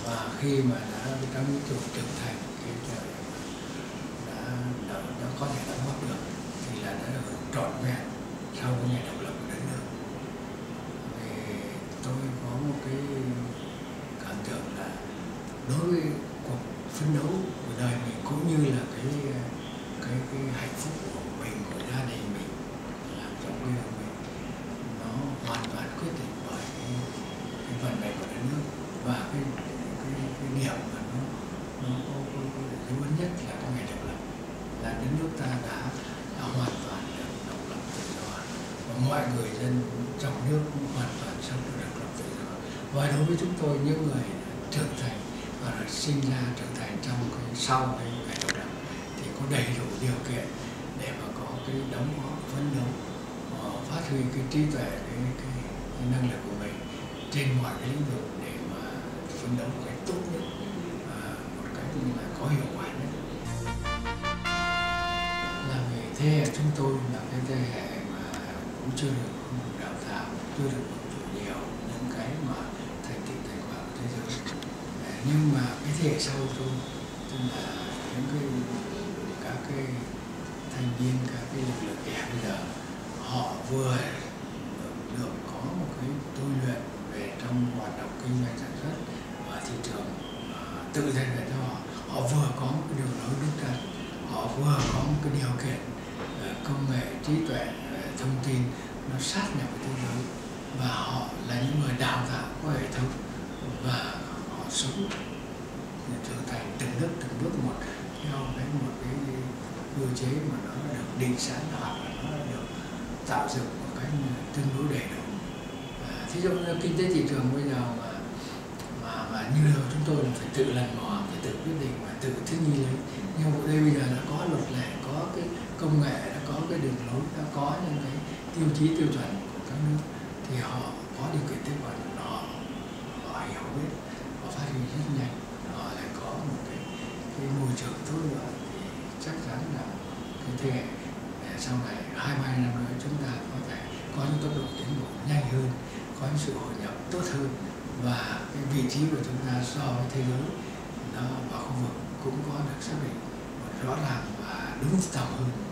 Và khi mà đã trưởng thành, cái trời đã có thể đóng góp được thì là đã được trọn vẹn sau cái ngày độc lập của đất nước. Thì tôi có một cái cảm tưởng là đối với cuộc phấn đấu của đời mình cũng như là cái hạnh phúc của mình, của gia đình mình, làm trong quê hương mình, nó hoàn toàn quyết định bởi cái vận mệnh của đất nước. Và cái điểm mà nó có dấu ấn nhất là cái ngày độc lập, là đất nước ta đã hoàn toàn được độc lập tự do, và mọi người dân trong nước cũng hoàn toàn sống được độc lập tự do. Và đối với chúng tôi, những người trưởng thành và được sinh ra trưởng thành trong sau cái ngày độc lập thì có đầy đủ điều kiện để mà có cái đóng góp, phấn đấu, phát huy cái trí tuệ, cái năng lực của mình trên mọi cái lĩnh vực để mà phấn đấu một cách tốt nhất, một cách là có hiệu quả nhất. Là vì thế hệ chúng tôi là cái thế hệ mà cũng chưa được đào tạo, chưa được hưởng thụ nhiều những cái mà thành tựu thành quả của thế giới. Nhưng mà cái thế hệ sau tôi, tức là những các cái thành viên, các cái lực lượng trẻ bây giờ, họ vừa được có một cái tôi luyện về trong hoạt động kinh doanh sản xuất và thị trường tự rèn luyện cho họ. Họ vừa có một cái đường lối đúng đắn, họ vừa có một cái điều kiện công nghệ, trí tuệ, thông tin nó sát nhập với thế giới, và họ là những người đào tạo có hệ thống, và họ sống trưởng thành từng bước một theo một cái cơ chế mà nó được định sẵn, hoặc là nó được tạo dựng một cách tương đối đầy đủ. Thí dụ như kinh tế thị trường bây giờ mà như là chúng tôi là phải tự lần mò, phải tự quyết định và tự thích nghi lấy. Nhưng ở đây bây giờ đã có luật lệ, có cái công nghệ, đã có cái đường lối, đã có những cái tiêu chí tiêu chuẩn của các nước, thì họ có điều kiện tiếp cận, họ hiểu biết, họ phát huy rất nhanh, họ lại có một cái môi trường tốt nữa, thì chắc chắn là cái thế hệ sau này 20-30 năm nữa chúng ta có thể có những tốc độ tiến bộ nhanh hơn, có những sự hội nhập tốt hơn, và cái vị trí của chúng ta so với thế giới và khu vực cũng có được xác định rõ ràng và đúng tầm hơn.